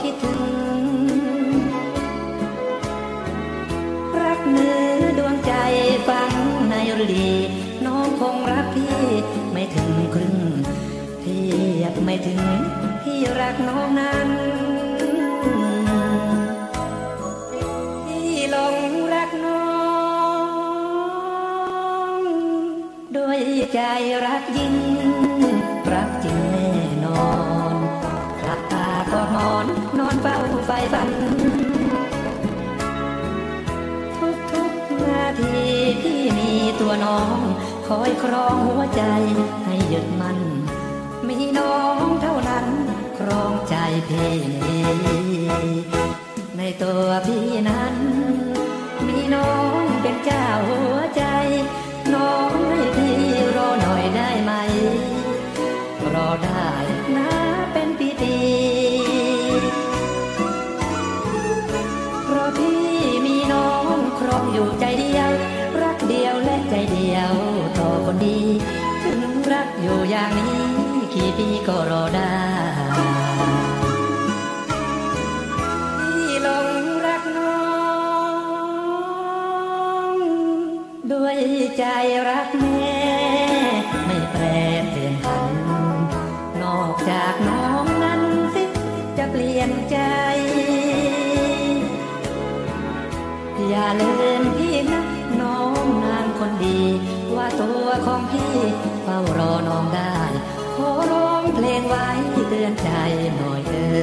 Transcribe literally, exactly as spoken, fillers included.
คิดถึงรักเนื้อดวงใจฟังในฤดีน้องคงรักพี่ไม่ถึงครึ่งพี่ไม่ถึงพี่รักน้องนั้นพี่หลงรักน้องด้วยใจรักยิ่งรักจริงแน่นอนหลับตาก็นอนนอนเฝ้าไฟฝันทุกๆนาทีที่มีตัวน้องคอยครองหัวใจให้ยึดมั่นมีน้องเท่านั้นครองใจพี่ในตัวพี่นั้นมีน้องเป็นเจ้าหัวใจน้องให้พี่รอหน่อยได้ไหมรอได้นะเป็นปีดีเพราะพี่มีน้องครองอยู่ใจเดียวรักเดียวและใจเดียวต่อคนดีถึงรักอยู่อย่างนี้กี่ปีก็รอได้พี่หลงรักน้องด้วยใจรักแม่ไม่แปรเปลี่ยนผันนอกจากน้องนั้นสิจะเปลี่ยนใจอย่าลืมพี่นะน้องนางคนดีว่าตัวของพี่เฝ้ารอน้องได้ขอร้องเพลงไว้เตือนใจหน่อยเออ